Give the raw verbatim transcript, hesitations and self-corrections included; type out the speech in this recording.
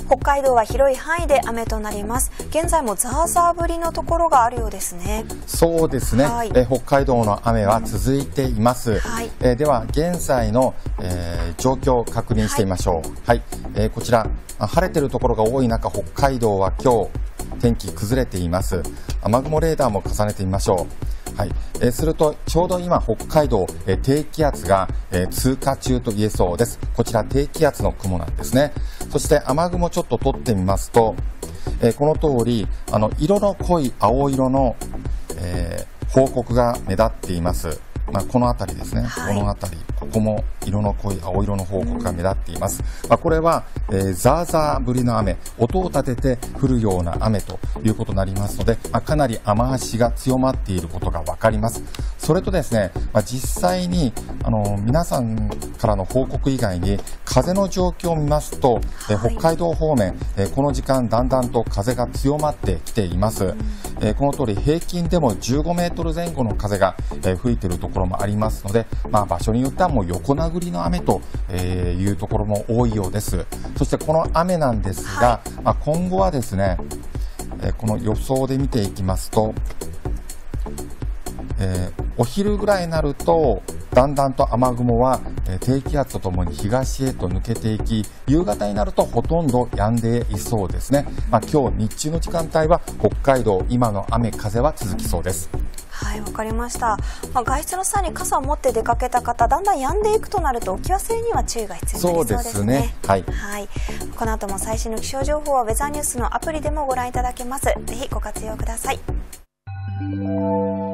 北海道は広い範囲で雨となります。現在もザーザー降りのところがあるようですね。 そうですね、はい、え北海道の雨は続いています、はい、えでは現在の、えー、状況を確認してみましょう。はい、はい、えー、こちら晴れているところが多い中、北海道は今日天気崩れています。雨雲レーダーも重ねてみましょう。はい、えー、するとちょうど今北海道、えー、低気圧が、えー、通過中と言えそうです。こちら低気圧の雲なんですね。そして雨雲ちょっと取ってみますと、えー、この通りあの色の濃い青色の、えー、報告が目立っています。まあ、この辺りですね、はい、この辺り、ここも色の濃い青色の報告が目立っています。まあ、これは、えー、ザーザー降りの雨、音を立てて降るような雨ということになりますので、まあ、かなり雨足が強まっていることがわかります。それとですね、まあ、実際にあの皆さんからの報告以外に風の状況を見ますと、えー、北海道方面、えー、この時間だんだんと風が強まってきています。えー、この通り平均でもじゅうごメートルぜん後の風が、えー、吹いているところもありますので、まあ、場所によってはもう横殴りの雨というところも多いようです。そしてこの雨なんですが、はい、まあ、今後はですね、えー、この予想で見ていきますと、えー、お昼ぐらいになるとだんだんと雨雲は、えー、低気圧とともに東へと抜けていき、夕方になるとほとんど止んでいそうですね。まあ、今日日中の時間帯は北海道、今の雨風は続きそうです。 はい、わかりました。まあ、外出の際に傘を持って出かけた方、だんだん止んでいくとなると置き忘れには注意が必要になりそうですね。そうですね。はい。はい。この後も最新の気象情報はウェザーニュースのアプリでもご覧いただけます。ぜひご活用ください。